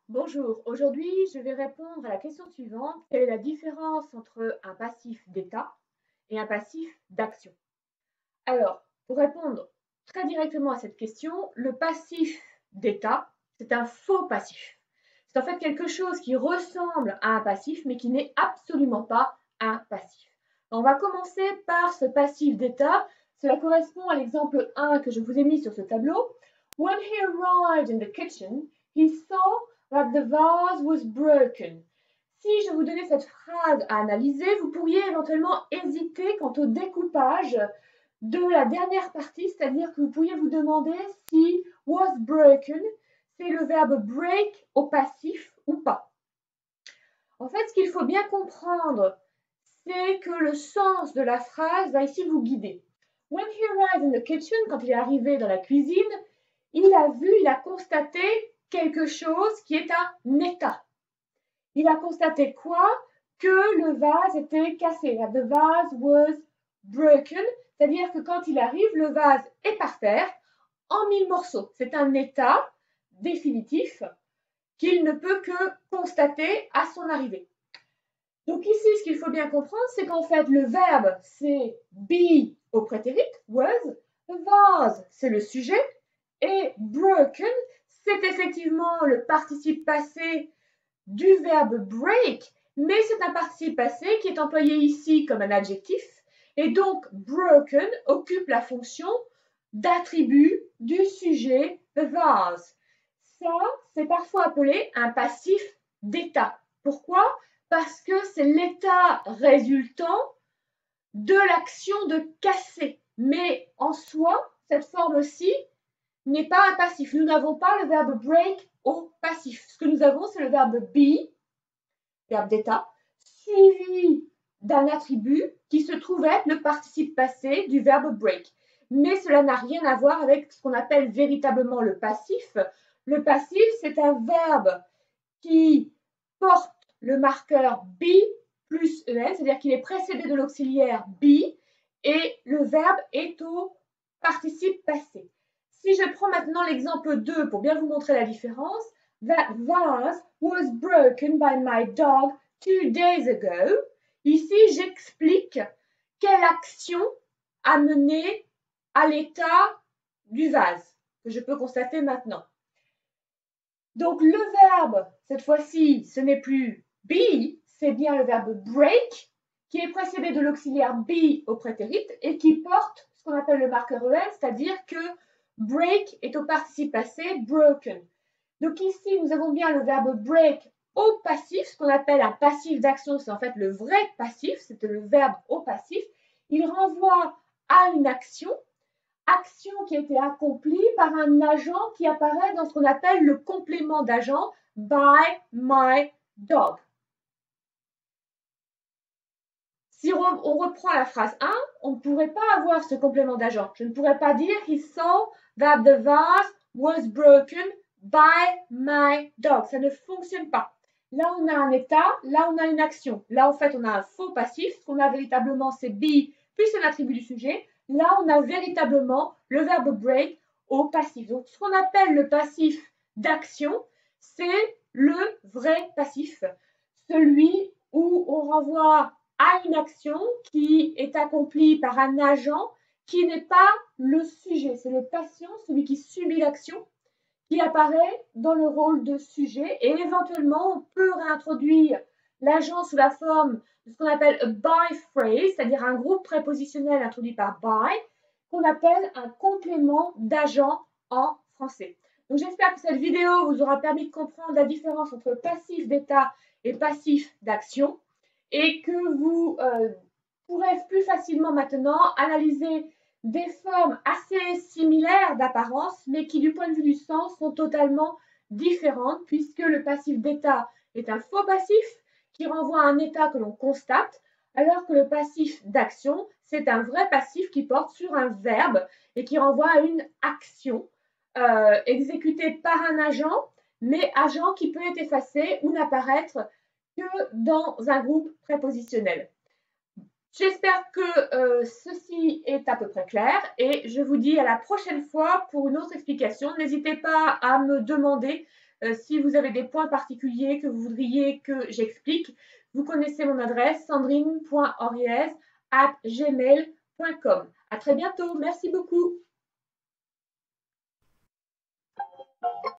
Bonjour, aujourd'hui je vais répondre à la question suivante. Quelle est la différence entre un passif d'état et un passif d'action? Alors, pour répondre très directement à cette question, le passif d'état, c'est un faux passif. C'est en fait quelque chose qui ressemble à un passif, mais qui n'est absolument pas un passif. On va commencer par ce passif d'état. Cela correspond à l'exemple 1 que je vous ai mis sur ce tableau. When he arrived in the kitchen, he saw that the vase was broken. Si je vous donnais cette phrase à analyser, vous pourriez éventuellement hésiter quant au découpage de la dernière partie, c'est-à-dire que vous pourriez vous demander si was broken, c'est le verbe break au passif ou pas. En fait, ce qu'il faut bien comprendre, c'est que le sens de la phrase va ici vous guider. When he arrived in the kitchen, quand il est arrivé dans la cuisine, il a constaté quelque chose qui est un état. Il a constaté quoi? Que le vase était cassé. The vase was broken, c'est-à-dire que quand il arrive, le vase est par terre en 1000 morceaux. C'est un état définitif qu'il ne peut que constater à son arrivée. Donc ici, ce qu'il faut bien comprendre, c'est qu'en fait, le verbe, c'est be au prétérit, was, the vase, c'est le sujet, et broken, c'est effectivement le participe passé du verbe break, mais c'est un participe passé qui est employé ici comme un adjectif, et donc broken occupe la fonction d'attribut du sujet the vase. Ça, c'est parfois appelé un passif d'état. Pourquoi? Parce que c'est l'état résultant de l'action de casser. Mais en soi, cette forme-ci n'est pas un passif. Nous n'avons pas le verbe break au passif. Ce que nous avons, c'est le verbe be, verbe d'état, suivi d'un attribut qui se trouve être le participe passé du verbe break. Mais cela n'a rien à voir avec ce qu'on appelle véritablement le passif. Le passif, c'est un verbe qui porte le marqueur be plus en, c'est-à-dire qu'il est précédé de l'auxiliaire be et le verbe est au participe passé. Si je prends maintenant l'exemple 2 pour bien vous montrer la différence, that vase was broken by my dog 2 days ago. Ici, j'explique quelle action a mené à l'état du vase, que je peux constater maintenant. Donc le verbe, cette fois-ci, ce n'est plus be, c'est bien le verbe break, qui est précédé de l'auxiliaire be au prétérit et qui porte ce qu'on appelle le marqueur en, c'est-à-dire que break est au participe passé broken. Donc ici, nous avons bien le verbe break au passif, ce qu'on appelle un passif d'action, c'est en fait le vrai passif, c'est le verbe au passif. Il renvoie à une action qui a été accomplie par un agent qui apparaît dans ce qu'on appelle le complément d'agent by my dog. Si on reprend la phrase 1, on ne pourrait pas avoir ce complément d'agent. Je ne pourrais pas dire he saw that the vase was broken by my dog. Ça ne fonctionne pas. Là, on a un état, là, on a une action. Là, en fait, on a un faux passif. Ce qu'on a véritablement, c'est be plus un attribut du sujet. Là, on a véritablement le verbe break au passif. Donc, ce qu'on appelle le passif d'action, c'est le vrai passif. Celui où on renvoie à une action qui est accomplie par un agent qui n'est pas le sujet. C'est le patient, celui qui subit l'action, qui apparaît dans le rôle de sujet et éventuellement on peut réintroduire l'agent sous la forme de ce qu'on appelle a by phrase, c'est-à-dire un groupe prépositionnel introduit par by, qu'on appelle un complément d'agent en français. Donc j'espère que cette vidéo vous aura permis de comprendre la différence entre passif d'état et passif d'action et que vous pourrez plus facilement maintenant analyser des formes assez similaires d'apparence, mais qui, du point de vue du sens, sont totalement différentes, puisque le passif d'état est un faux passif qui renvoie à un état que l'on constate, alors que le passif d'action, c'est un vrai passif qui porte sur un verbe et qui renvoie à une action exécutée par un agent, mais agent qui peut être effacé ou n'apparaître que dans un groupe prépositionnel. J'espère que ceci est à peu près clair et je vous dis à la prochaine fois pour une autre explication. N'hésitez pas à me demander Si vous avez des points particuliers que vous voudriez que j'explique, vous connaissez mon adresse sandrine.henriez@gmail.com. À très bientôt. Merci beaucoup.